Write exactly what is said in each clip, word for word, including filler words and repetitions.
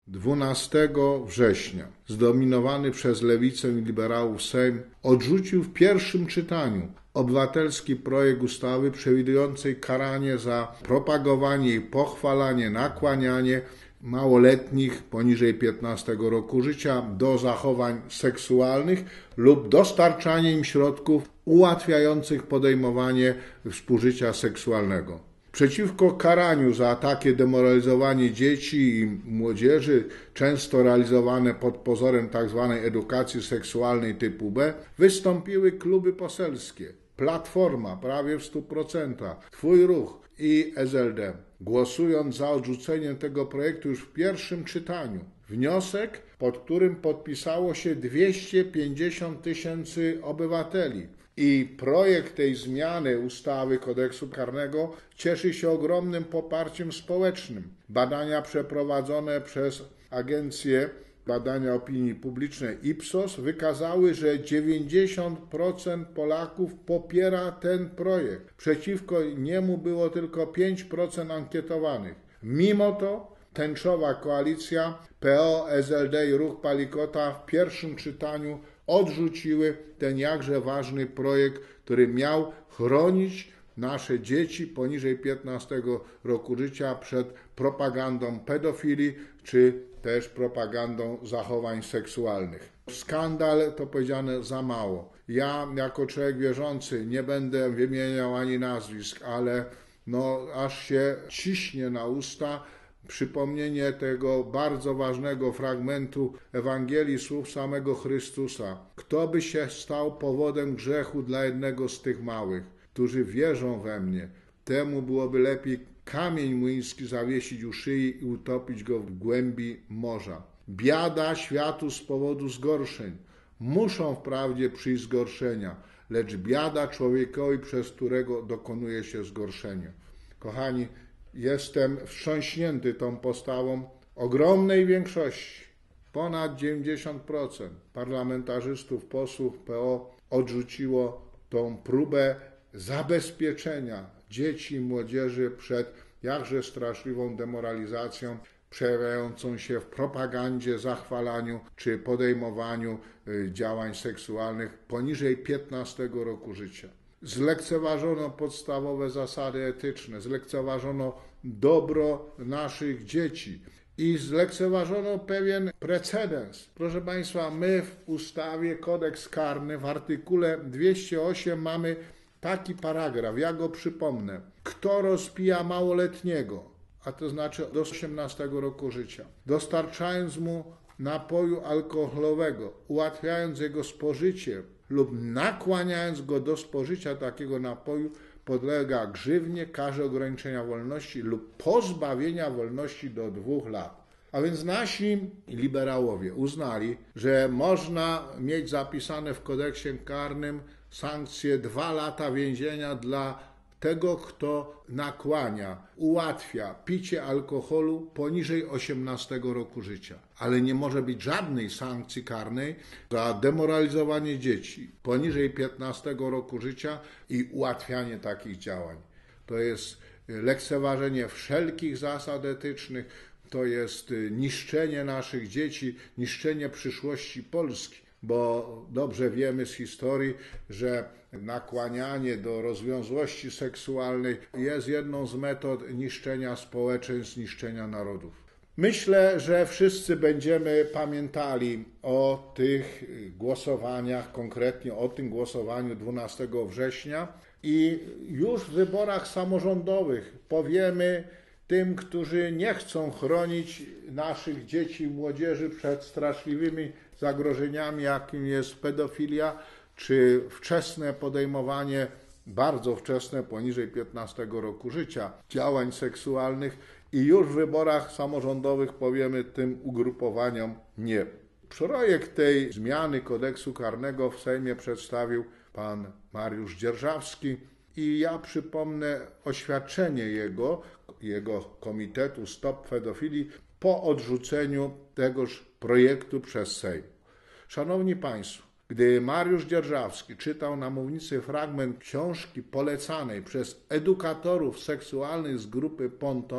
dwunastego września zdominowany przez lewicę i liberałów Sejm odrzucił w pierwszym czytaniu obywatelski projekt ustawy przewidującej karanie za propagowanie i pochwalanie, nakłanianie małoletnich poniżej piętnastego roku życia do zachowań seksualnych lub dostarczanie im środków ułatwiających podejmowanie współżycia seksualnego. Przeciwko karaniu za takie demoralizowanie dzieci i młodzieży, często realizowane pod pozorem tzw. edukacji seksualnej typu B, wystąpiły kluby poselskie. Platforma prawie w stu procentach, Twój Ruch i S L D, głosując za odrzuceniem tego projektu już w pierwszym czytaniu. Wniosek, pod którym podpisało się dwieście pięćdziesiąt tysięcy obywateli. I projekt tej zmiany ustawy kodeksu karnego cieszy się ogromnym poparciem społecznym. Badania przeprowadzone przez Agencję Badania Opinii Publicznej Ipsos wykazały, że dziewięćdziesiąt procent Polaków popiera ten projekt. Przeciwko niemu było tylko pięć procent ankietowanych. Mimo to tęczowa koalicja P O, S L D i Ruch Palikota w pierwszym czytaniu odrzuciły ten jakże ważny projekt, który miał chronić nasze dzieci poniżej piętnastego roku życia przed propagandą pedofilii czy też propagandą zachowań seksualnych. Skandal to powiedziane za mało. Ja jako człowiek wierzący nie będę wymieniał ani nazwisk, ale no aż się ciśnie na usta przypomnienie tego bardzo ważnego fragmentu Ewangelii słów samego Chrystusa. Kto by się stał powodem grzechu dla jednego z tych małych, którzy wierzą we mnie, temu byłoby lepiej kamień młyński zawiesić u szyi i utopić go w głębi morza. Biada światu z powodu zgorszeń. Muszą wprawdzie przyjść zgorszenia, lecz biada człowiekowi, przez którego dokonuje się zgorszenie. Kochani, jestem wstrząśnięty tą postawą ogromnej większości. Ponad dziewięćdziesiąt procent parlamentarzystów, posłów P O odrzuciło tą próbę zabezpieczenia dzieci i młodzieży przed jakże straszliwą demoralizacją przejawiającą się w propagandzie, zachwalaniu czy podejmowaniu działań seksualnych poniżej piętnastego roku życia. Zlekceważono podstawowe zasady etyczne, zlekceważono dobro naszych dzieci i zlekceważono pewien precedens. Proszę Państwa, my w ustawie Kodeks Karny w artykule dwieście osiem mamy taki paragraf, ja go przypomnę. Kto rozpija małoletniego, a to znaczy do osiemnastego roku życia, dostarczając mu napoju alkoholowego, ułatwiając jego spożycie lub nakłaniając go do spożycia takiego napoju, podlega grzywnie, karze ograniczenia wolności lub pozbawienia wolności do dwóch lat. A więc nasi liberałowie uznali, że można mieć zapisane w kodeksie karnym sankcje dwa lata więzienia dla tego, kto nakłania, ułatwia picie alkoholu poniżej osiemnastego roku życia. Ale nie może być żadnej sankcji karnej za demoralizowanie dzieci poniżej piętnastego roku życia i ułatwianie takich działań. To jest lekceważenie wszelkich zasad etycznych, to jest niszczenie naszych dzieci, niszczenie przyszłości Polski. Bo dobrze wiemy z historii, że nakłanianie do rozwiązłości seksualnej jest jedną z metod niszczenia społeczeństw, niszczenia narodów. Myślę, że wszyscy będziemy pamiętali o tych głosowaniach, konkretnie o tym głosowaniu dwunastego września i już w wyborach samorządowych powiemy tym, którzy nie chcą chronić naszych dzieci i młodzieży przed straszliwymi zagrożeniami, jakim jest pedofilia, czy wczesne podejmowanie, bardzo wczesne, poniżej piętnastego roku życia, działań seksualnych i już w wyborach samorządowych powiemy tym ugrupowaniom nie. Projekt tej zmiany kodeksu karnego w Sejmie przedstawił pan Mariusz Dzierżawski i ja przypomnę oświadczenie jego, jego komitetu Stop Pedofilii po odrzuceniu tegoż projektu przez Sejm. Szanowni Państwo, gdy Mariusz Dzierżawski czytał na mównicy fragment książki polecanej przez edukatorów seksualnych z grupy Ponton,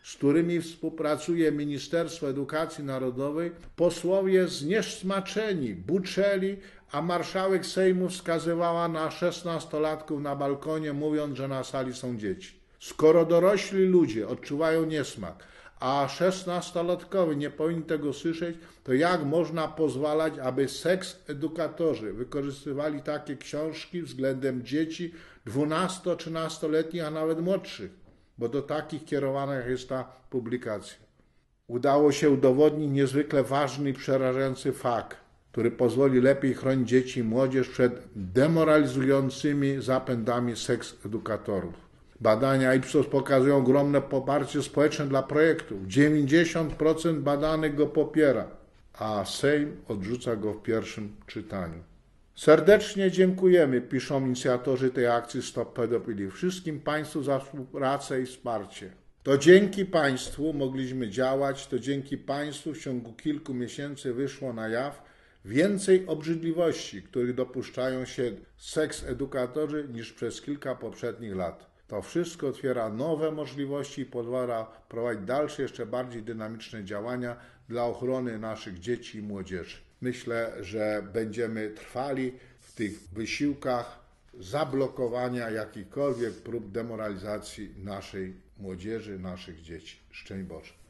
z którymi współpracuje Ministerstwo Edukacji Narodowej, posłowie zniesmaczeni buczeli, a marszałek Sejmu wskazywała na szesnastolatków na balkonie, mówiąc, że na sali są dzieci. Skoro dorośli ludzie odczuwają niesmak, a szesnastolatkowie nie powinni tego słyszeć, to jak można pozwalać, aby seks-edukatorzy wykorzystywali takie książki względem dzieci dwunasto-trzynastoletnich, a nawet młodszych, bo do takich kierowana jest ta publikacja. Udało się udowodnić niezwykle ważny i przerażający fakt, który pozwoli lepiej chronić dzieci i młodzież przed demoralizującymi zapędami seks-edukatorów. Badania Ipsos pokazują ogromne poparcie społeczne dla projektu. dziewięćdziesiąt procent badanych go popiera, a Sejm odrzuca go w pierwszym czytaniu. Serdecznie dziękujemy, piszą inicjatorzy tej akcji Stop Pedofilii, wszystkim Państwu za współpracę i wsparcie. To dzięki Państwu mogliśmy działać, to dzięki Państwu w ciągu kilku miesięcy wyszło na jaw więcej obrzydliwości, których dopuszczają się seks-edukatorzy niż przez kilka poprzednich lat. To wszystko otwiera nowe możliwości i pozwala prowadzić dalsze, jeszcze bardziej dynamiczne działania dla ochrony naszych dzieci i młodzieży. Myślę, że będziemy trwali w tych wysiłkach zablokowania jakichkolwiek prób demoralizacji naszej młodzieży, naszych dzieci. Szczęść Boże.